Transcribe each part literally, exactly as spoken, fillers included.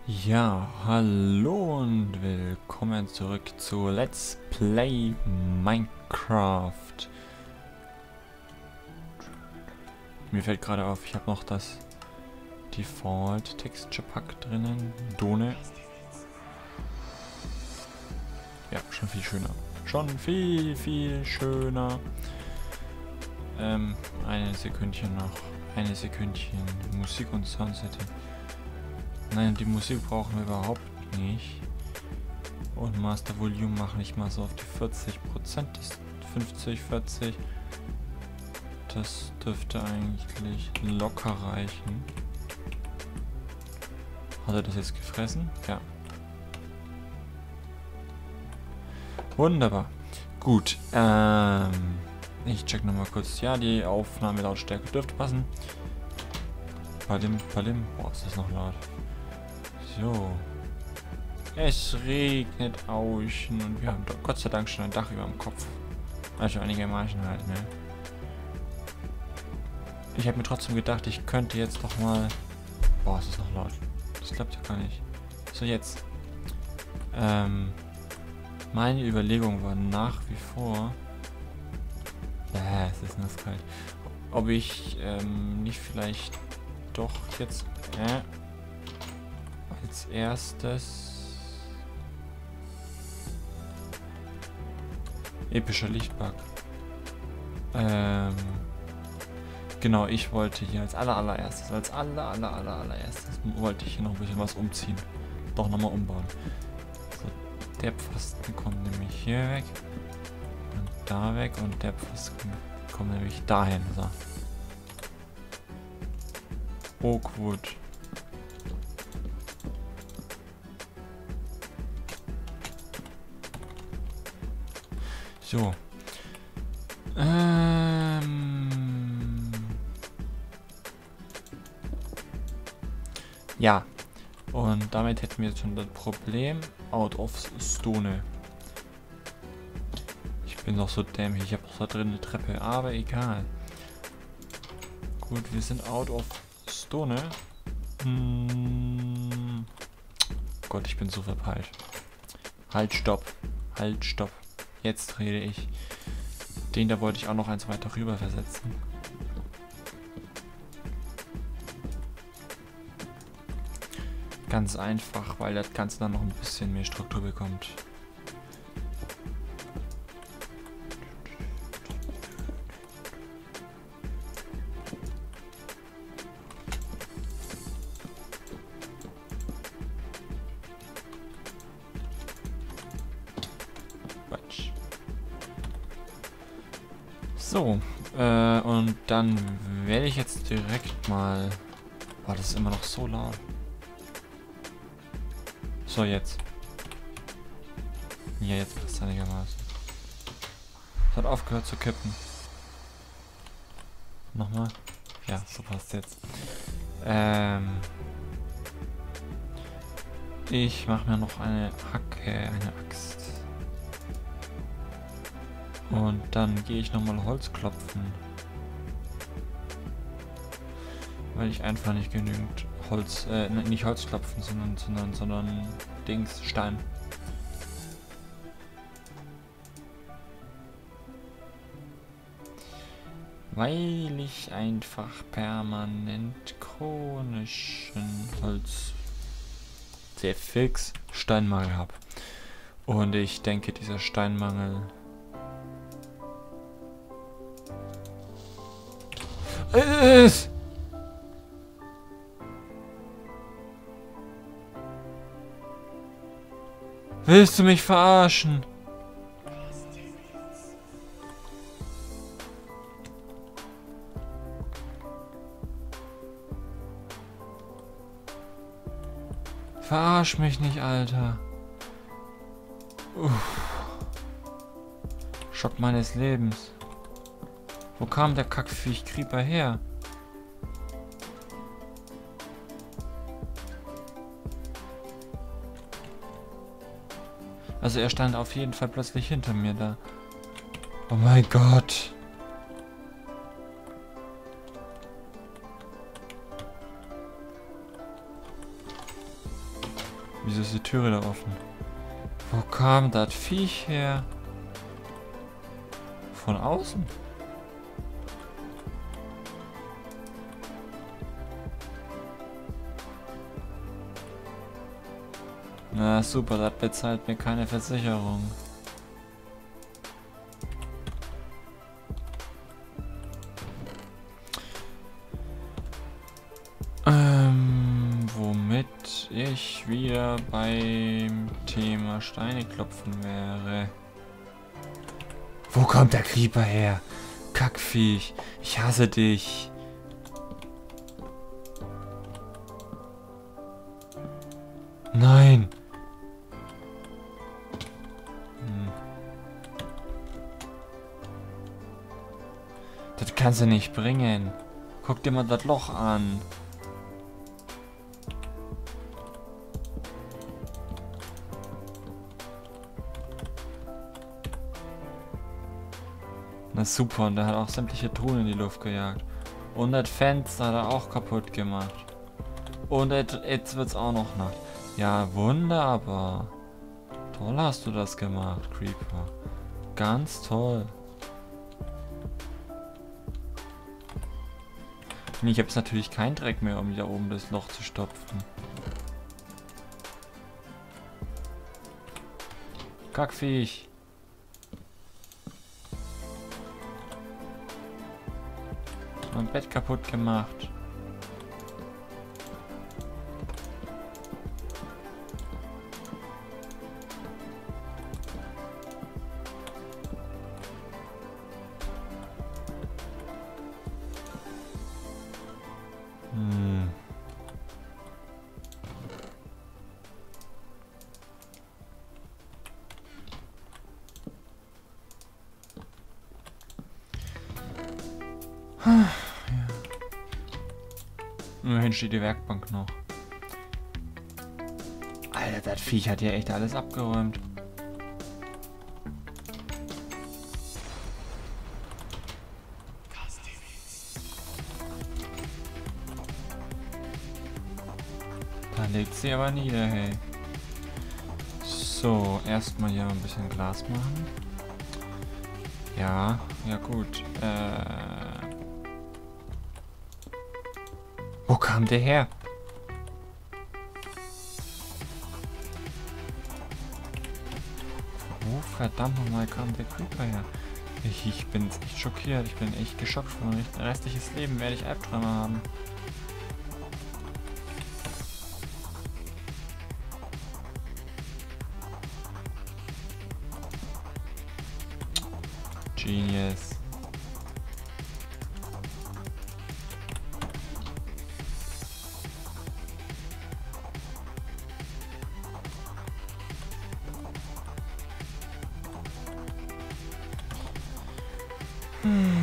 Ja, hallo und willkommen zurück zu Let's Play Minecraft. Mir fällt gerade auf, ich habe noch das Default Texture Pack drinnen. Done. Ja, schon viel schöner. Schon viel, viel schöner. Ähm, eine Sekündchen noch. Eine Sekündchen. Musik und Soundsetting. Nein, die Musik brauchen wir überhaupt nicht. Und Master Volume mache ich mal so auf die vierzig Prozent. Das fünfzig, vierzig. Das dürfte eigentlich locker reichen. Hat er das jetzt gefressen? Ja. Wunderbar. Gut. Ähm, ich check nochmal kurz. Ja, die Aufnahmelautstärke dürfte passen. Palim, palim. Boah, ist das noch laut. So. Es regnet außen und wir haben doch Gott sei Dank schon ein Dach über dem Kopf. Also einigermaßen halt, ne? Ich habe mir trotzdem gedacht, ich könnte jetzt doch mal... Boah, es ist noch laut. Das klappt ja gar nicht. So, jetzt. Ähm... Meine Überlegung war nach wie vor... Ja, es ist nass kalt. Ob ich ähm, nicht vielleicht doch jetzt... Äh, als erstes... Epischer Lichtbug. Ähm... Genau, ich wollte hier als aller allererstes, als aller aller aller allererstes wollte ich hier noch ein bisschen was umziehen. Doch nochmal umbauen. So, der Pfosten kommt nämlich hier weg. Und da weg und der Pfosten kommt nämlich dahin. So. Oakwood. So. Ähm... Ja, und damit hätten wir jetzt schon das Problem out of Stone. Ich bin doch so dämlich, ich habe auch da drin eine Treppe, aber egal. Gut, wir sind out of Stone. Hm. Gott, ich bin so verpeilt. Halt, stopp. Halt, stopp. Jetzt rede ich. Den da wollte ich auch noch eins weiter rüber versetzen. Ganz einfach, weil das Ganze dann noch ein bisschen mehr Struktur bekommt. Quatsch. So, äh, und dann werde ich jetzt direkt mal... Boah, das ist immer noch so laut. So, jetzt. Ja, jetzt passt es einigermaßen. Es hat aufgehört zu kippen. Nochmal. Ja, so passt jetzt. Ähm. Ich mache mir noch eine Hacke, eine Axt. Und dann gehe ich nochmal Holz klopfen. Weil ich einfach nicht genügend Holz, äh, nicht Holz klopfen, sondern, sondern, sondern Dings, Stein. Weil ich einfach permanent chronischen Holz sehr fix Steinmangel habe. Und ich denke, dieser Steinmangel ist... Willst du mich verarschen? Verarsch mich nicht, Alter. Uff. Schock meines Lebens. Wo kam der Kackviech Creeper her? Also er stand auf jeden Fall plötzlich hinter mir da. Oh mein Gott. Wieso ist die Türe da offen? Wo kam das Viech her? Von außen? Na super, das bezahlt mir keine Versicherung. Ähm, womit ich wieder beim Thema Steine klopfen wäre. Wo kommt der Creeper her? Kackviech, ich hasse dich. Nein. Hm. Das kannst du nicht bringen. Guck dir mal das Loch an. Na super, und der hat auch sämtliche Truhen in die Luft gejagt. Und das Fenster hat er auch kaputt gemacht. Und jetzt wird's auch noch Nacht. Ja, wunderbar. Toll hast du das gemacht, Creeper. Ganz toll. Und ich habe jetzt natürlich keinen Dreck mehr, um da oben das Loch zu stopfen. Kackviech. Mein Bett kaputt gemacht. Hm. Ja. Immerhin steht die Werkbank noch. Alter, das Viech hat hier echt alles abgeräumt. Da legt sie aber nieder, hey. So, erstmal hier ein bisschen Glas machen. Ja, ja gut. Äh, wo kam der her? Wo verdammt nochmal kam der Creeper her? Ich, ich bin echt schockiert. Ich bin echt geschockt. Für mein restliches Leben werde ich Albträume haben. Genius. Hm.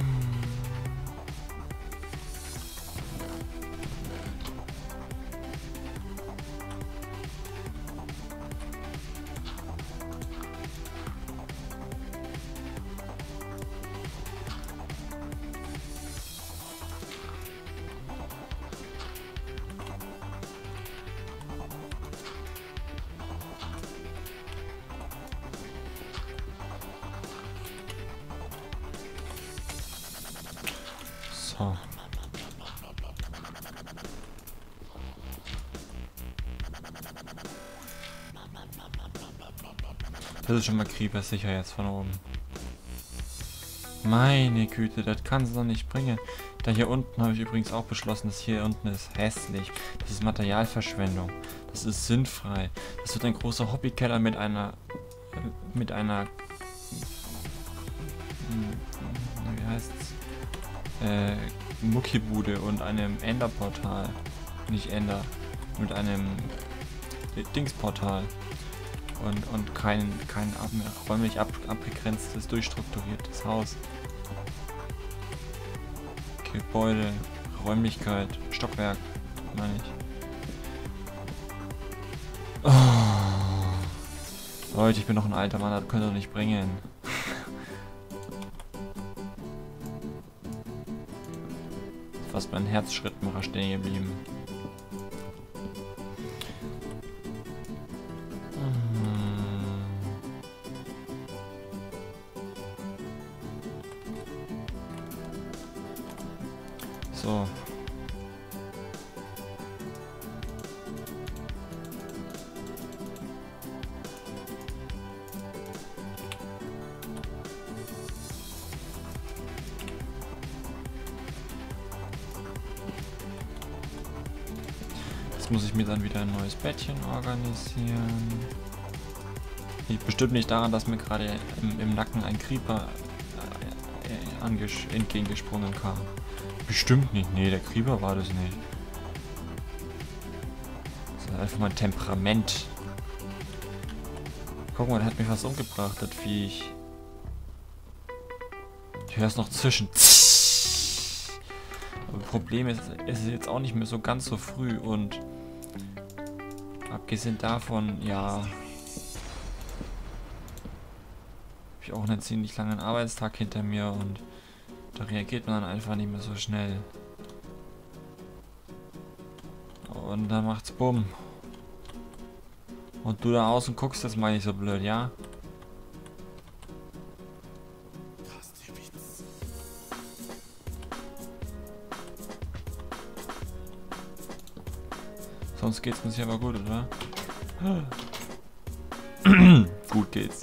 So. Das ist schon mal Creeper sicher jetzt von oben. Meine Güte, das kann es doch nicht bringen. Da hier unten habe ich übrigens auch beschlossen, dass hier unten ist hässlich. Das ist Materialverschwendung. Das ist sinnfrei. Das wird ein großer Hobbykeller mit einer mit einer wie heißt's? Äh, Muckibude und einem Enderportal. Nicht Ender. Mit einem Dingsportal. Und, und kein, kein ab, räumlich ab, abgegrenztes, durchstrukturiertes Haus. Gebäude, Räumlichkeit, Stockwerk, meine ich. Oh. Leute, ich bin noch ein alter Mann, das könnt ihr nicht bringen. Fast mein Herzschrittmacher stehen geblieben. So. Jetzt muss ich mir dann wieder ein neues Bettchen organisieren. Liegt bestimmt nicht daran, dass mir gerade im, im Nacken ein Creeper äh, entgegengesprungen kam. Bestimmt nicht. Nee, der Creeper war das nicht. Das ist einfach mein Temperament. Guck mal, der hat mich fast umgebracht, das Viech. Ich höre es noch zwischen. Aber Problem ist, es ist jetzt auch nicht mehr so ganz so früh und abgesehen davon, ja, habe ich auch einen ziemlich langen Arbeitstag hinter mir und da reagiert man dann einfach nicht mehr so schnell. Und dann macht's bumm. Und du da außen guckst jetzt mal nicht so blöd, ja? Sonst geht's uns hier aber gut, oder? Gut geht's.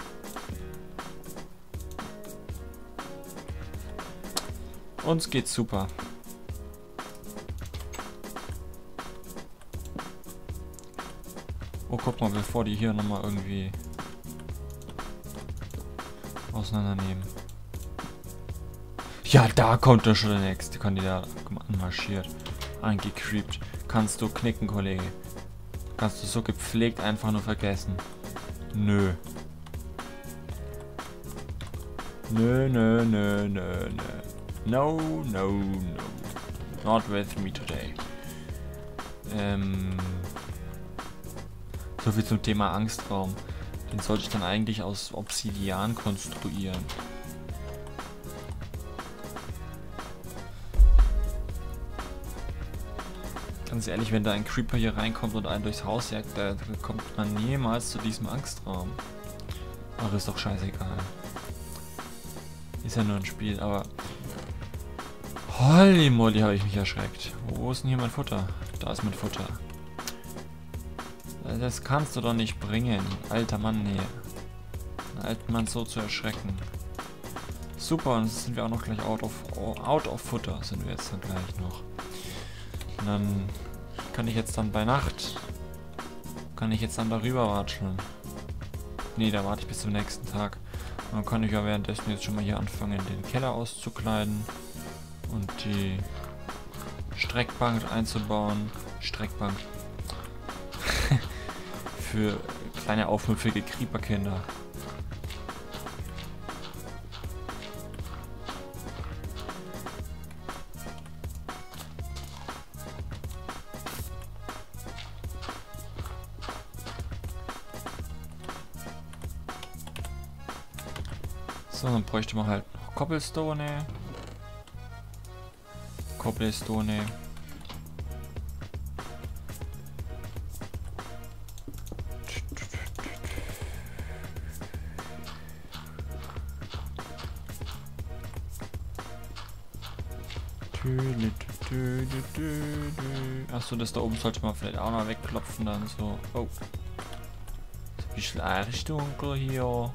Uns geht's super. Oh, guck mal, bevor die hier nochmal irgendwie auseinandernehmen. Ja, da kommt doch schon der nächste Kandidat. Guck mal, anmarschiert. Angecreept. Kannst du knicken, Kollege. Kannst du so gepflegt einfach nur vergessen. Nö. Nö, nö, nö, nö, nö. No, no, no. Not with me today. Ähm... So viel zum Thema Angstraum. Den sollte ich dann eigentlich aus Obsidian konstruieren. Ganz ehrlich, wenn da ein Creeper hier reinkommt und einen durchs Haus jagt, da kommt man niemals zu diesem Angstraum. Ach, ist doch scheißegal. Ist ja nur ein Spiel, aber... Holy moly, habe ich mich erschreckt. Wo ist denn hier mein Futter? Da ist mein Futter. Das kannst du doch nicht bringen, alter Mann hier. Einen alten Mann so zu erschrecken. Super, und jetzt sind wir auch noch gleich out of, out of Futter, sind wir jetzt dann gleich noch. Und dann kann ich jetzt dann bei Nacht, kann ich jetzt dann darüber watscheln. Nee, da warte ich bis zum nächsten Tag. Und dann kann ich ja währenddessen jetzt schon mal hier anfangen, den Keller auszukleiden. Und die Streckbank einzubauen. Streckbank. Für kleine aufmüpfige Creeper-Kinder. So, dann bräuchte man halt noch Cobblestone. Cobblestone. Achso, das da oben sollte man vielleicht auch noch wegklopfen dann so. Oh. Ist ein bisschen arg dunkel hier.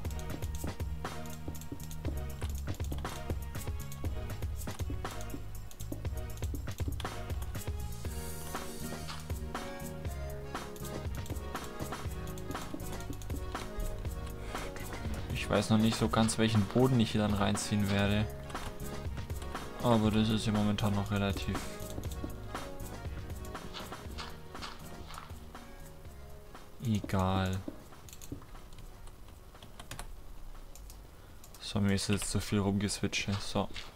Ich weiß noch nicht so ganz, welchen Boden ich hier dann reinziehen werde. Aber das ist ja momentan noch relativ egal. So, mir ist jetzt zu viel rumgeswitcht. So.